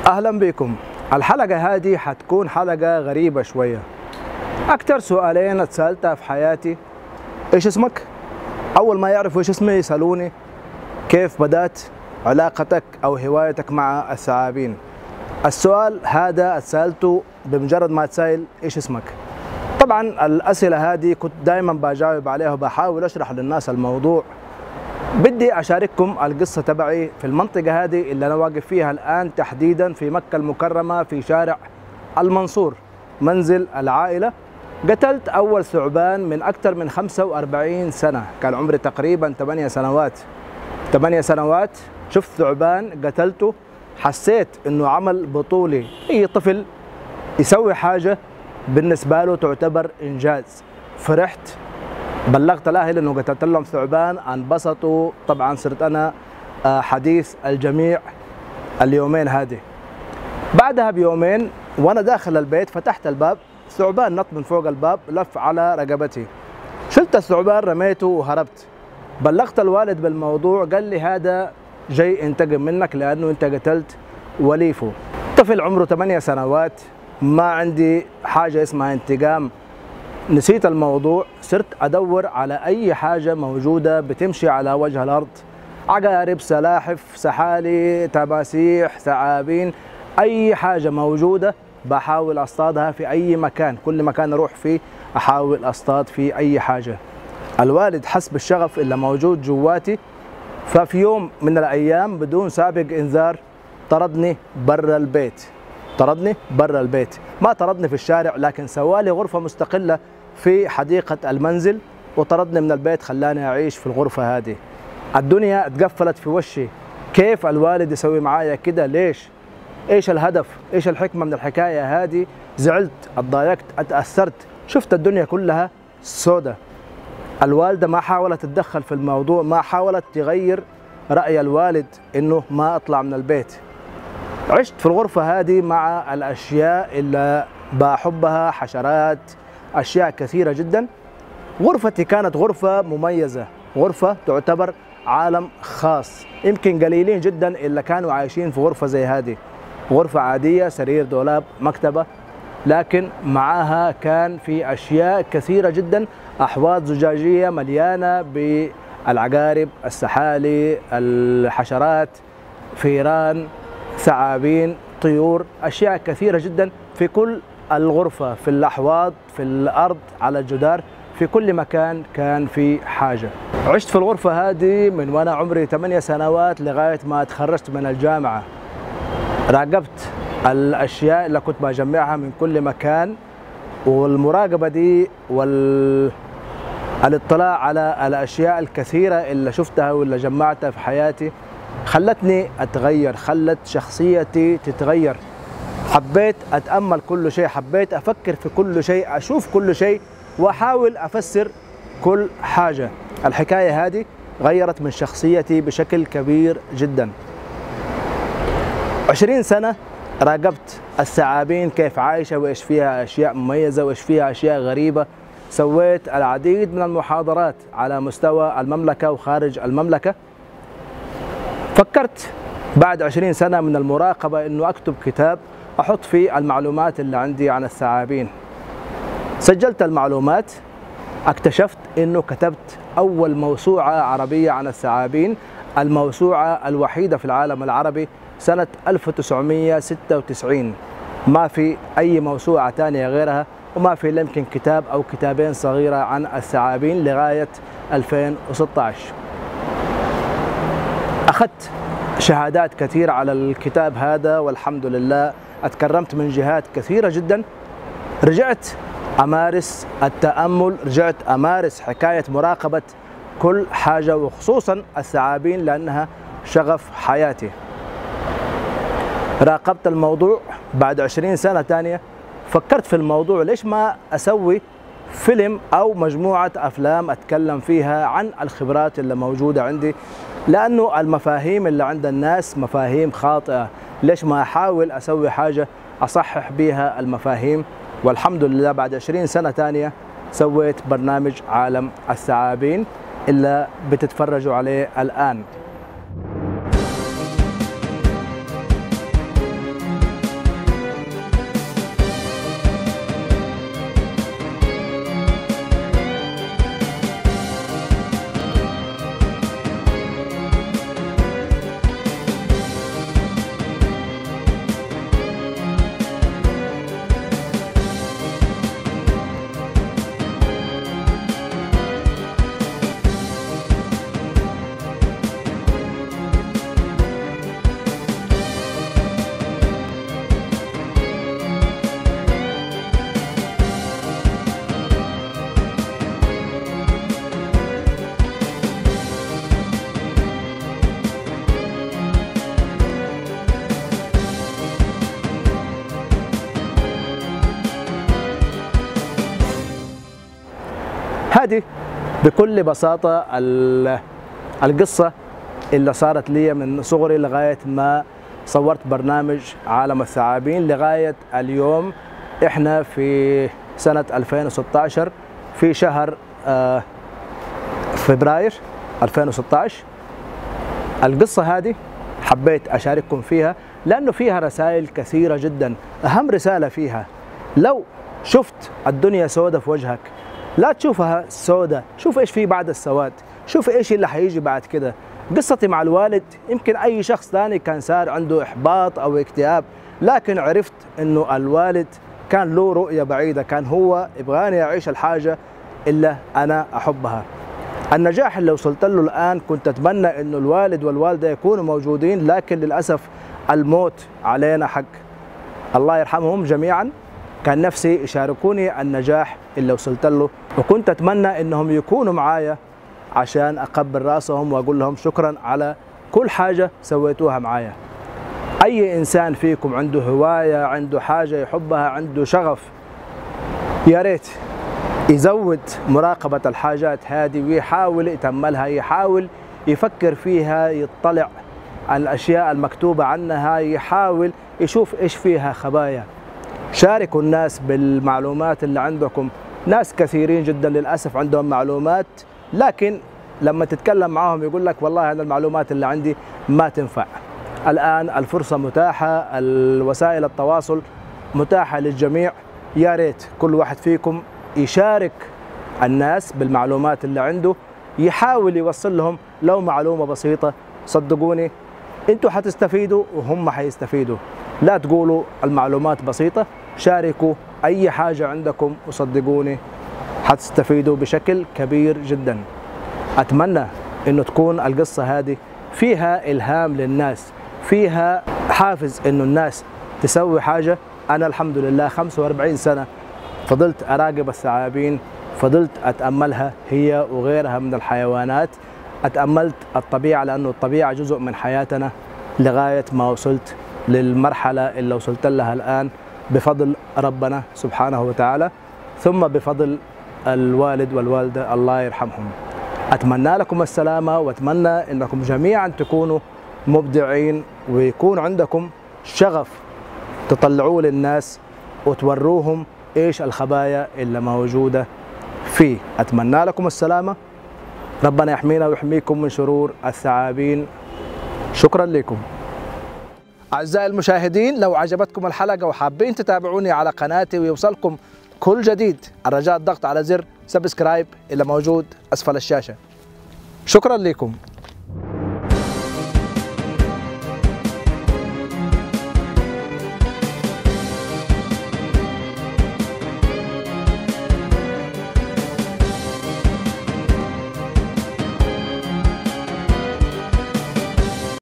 أهلا بكم. الحلقة هذه حتكون حلقة غريبة شوية. أكتر سؤالين اتسألتها في حياتي: إيش اسمك؟ أول ما يعرفوا إيش اسمي يسألوني كيف بدأت علاقتك أو هوايتك مع الثعابين. السؤال هذا اتسألته بمجرد ما اتسأل إيش اسمك. طبعا الأسئلة هذه كنت دائما بجاوب عليها وبحاول أشرح للناس الموضوع. بدي أشارككم القصة تبعي في المنطقة هذه اللي أنا واقف فيها الآن، تحديدا في مكة المكرمة في شارع المنصور، منزل العائلة. قتلت أول ثعبان من أكثر من 45 سنة، كان عمري تقريبا 8 سنوات. 8 سنوات شفت ثعبان قتلته، حسيت إنه عمل بطولي. أي طفل يسوي حاجة بالنسبة له تعتبر إنجاز. فرحت، بلغت الأهل إنه قتلت لهم ثعبان، انبسطوا. طبعا صرت أنا حديث الجميع اليومين هذه. بعدها بيومين وأنا داخل البيت فتحت الباب، ثعبان نط من فوق الباب لف على رقبتي. شلت الثعبان رميته وهربت. بلغت الوالد بالموضوع، قال لي هذا جاي ينتقم منك لأنه أنت قتلت وليفه. طفل عمره 8 سنوات، ما عندي حاجة اسمها انتقام. نسيت الموضوع، صرت أدور على أي حاجة موجودة بتمشي على وجه الأرض، عقارب، سلاحف، سحالي، تماسيح، ثعابين، أي حاجة موجودة بحاول أصطادها في أي مكان. كل مكان أروح فيه أحاول أصطاد فيه أي حاجة. الوالد حس بالشغف اللي موجود جواتي، ففي يوم من الأيام بدون سابق إنذار طردني برا البيت. طردني برا البيت، ما طردني في الشارع، لكن سوالي غرفة مستقلة في حديقة المنزل وطردني من البيت، خلاني أعيش في الغرفة هذه. الدنيا اتقفلت في وشي. كيف الوالد يسوي معايا كده؟ ليش؟ إيش الهدف؟ إيش الحكمة من الحكاية هذه؟ زعلت، اتضايقت، اتأثرت، شفت الدنيا كلها سودة. الوالدة ما حاولت تتدخل في الموضوع، ما حاولت تغير رأي الوالد إنه ما أطلع من البيت. عشت في الغرفة هذه مع الأشياء اللي بحبها، حشرات، أشياء كثيرة جدا. غرفتي كانت غرفة مميزة، غرفة تعتبر عالم خاص. يمكن قليلين جدا اللي كانوا عايشين في غرفة زي هذه. غرفة عادية، سرير، دولاب، مكتبة، لكن معاها كان في أشياء كثيرة جدا، أحواض زجاجية مليانة بالعقارب، السحالي، الحشرات، فيران، ثعابين، طيور، أشياء كثيرة جدا في كل الغرفة، في الأحواض، في الأرض، على الجدار، في كل مكان كان في حاجة. عشت في الغرفة هذه من وأنا عمري 8 سنوات لغاية ما تخرجت من الجامعة. راقبت الأشياء اللي كنت بجمعها من كل مكان، والمراقبة دي والاطلاع على الأشياء الكثيرة اللي شفتها واللي جمعتها في حياتي خلتني أتغير، خلت شخصيتي تتغير. حبيت أتأمل كل شيء، حبيت أفكر في كل شيء، أشوف كل شيء وأحاول أفسر كل حاجة. الحكاية هذه غيرت من شخصيتي بشكل كبير جدا. 20 سنة راقبت الثعابين كيف عايشة، وإيش فيها أشياء مميزة وإيش فيها أشياء غريبة. سويت العديد من المحاضرات على مستوى المملكة وخارج المملكة. فكرت بعد 20 سنة من المراقبة إنه أكتب كتاب أحط فيه المعلومات اللي عندي عن الثعابين. سجلت المعلومات، اكتشفت إنه كتبت أول موسوعة عربية عن الثعابين، الموسوعة الوحيدة في العالم العربي سنة 1996. ما في أي موسوعة ثانية غيرها، وما في يمكن كتاب أو كتابين صغيرة عن الثعابين لغاية 2016. أخذت شهادات كثيرة على الكتاب هذا، والحمد لله اتكرمت من جهات كثيرة جدا. رجعت أمارس التأمل، رجعت أمارس حكاية مراقبة كل حاجة، وخصوصا الثعابين لأنها شغف حياتي. راقبت الموضوع. بعد 20 سنة تانية فكرت في الموضوع، ليش ما أسوي فيلم أو مجموعة أفلام أتكلم فيها عن الخبرات اللي موجودة عندي، لأنه المفاهيم اللي عند الناس مفاهيم خاطئة. ليش ما أحاول أسوي حاجة أصحح بيها المفاهيم؟ والحمد لله بعد 20 سنة تانية سويت برنامج عالم الثعابين اللي بتتفرجوا عليه الآن. هذه بكل بساطة القصة اللي صارت لي من صغري لغاية ما صورت برنامج عالم الثعابين لغاية اليوم. احنا في سنة 2016 في شهر فبراير 2016. القصة هذه حبيت أشارككم فيها لأنه فيها رسائل كثيرة جدا. أهم رسالة فيها، لو شفت الدنيا سودة في وجهك لا تشوفها سودة، شوف إيش في بعد السواد، شوف إيش اللي حيجي بعد كده. قصتي مع الوالد يمكن أي شخص ثاني كان صار عنده إحباط أو اكتئاب، لكن عرفت إنه الوالد كان له رؤية بعيدة، كان هو يبغاني أعيش الحاجة اللي أنا أحبها. النجاح اللي وصلت له الآن كنت أتمنى إنه الوالد والوالدة يكونوا موجودين، لكن للأسف الموت علينا حق. الله يرحمهم جميعا، كان نفسي يشاركوني النجاح اللي وصلت له، وكنت أتمنى إنهم يكونوا معايا عشان أقبل راسهم وأقول لهم شكرا على كل حاجة سويتوها معايا. أي إنسان فيكم عنده هواية، عنده حاجة يحبها، عنده شغف، يا ريت يزود مراقبة الحاجات هذه ويحاول يتأملها، يحاول يفكر فيها، يطلع على الأشياء المكتوبة عنها، يحاول يشوف إيش فيها خبايا. شاركوا الناس بالمعلومات اللي عندكم. ناس كثيرين جدا للأسف عندهم معلومات، لكن لما تتكلم معاهم يقول لك والله هذه المعلومات اللي عندي ما تنفع. الآن الفرصة متاحة، الوسائل التواصل متاحة للجميع. يا ريت كل واحد فيكم يشارك الناس بالمعلومات اللي عنده، يحاول يوصل لهم لو معلومة بسيطة. صدقوني انتوا حتستفيدوا وهم حيستفيدوا. لا تقولوا المعلومات بسيطة، شاركوا أي حاجة عندكم وصدقوني حتستفيدوا بشكل كبير جدا. أتمنى إنه تكون القصة هذه فيها إلهام للناس، فيها حافز إنه الناس تسوي حاجة. أنا الحمد لله 45 سنة فضلت أراقب الثعابين، فضلت أتأملها هي وغيرها من الحيوانات. أتأملت الطبيعة لأنه الطبيعة جزء من حياتنا لغاية ما وصلت للمرحلة اللي وصلت لها الآن بفضل ربنا سبحانه وتعالى، ثم بفضل الوالد والوالدة الله يرحمهم. أتمنى لكم السلامة، وأتمنى أنكم جميعا تكونوا مبدعين ويكون عندكم شغف تطلعوه للناس وتوروهم إيش الخبايا اللي موجودة فيه. أتمنى لكم السلامة، ربنا يحمينا ويحميكم من شرور الثعابين. شكرا لكم. أعزائي المشاهدين، لو عجبتكم الحلقة وحابين تتابعوني على قناتي ويوصلكم كل جديد، الرجاء الضغط على زر سبسكرايب اللي موجود أسفل الشاشة. شكرا لكم.